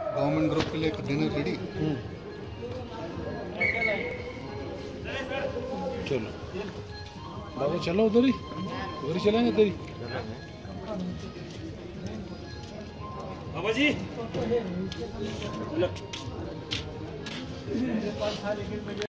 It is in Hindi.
गवर्नमेंट ग्रुप के लिए डिनर रेडी। चलो बाबा चलो उधर ही चलेंगे उधर ही बाबा जी।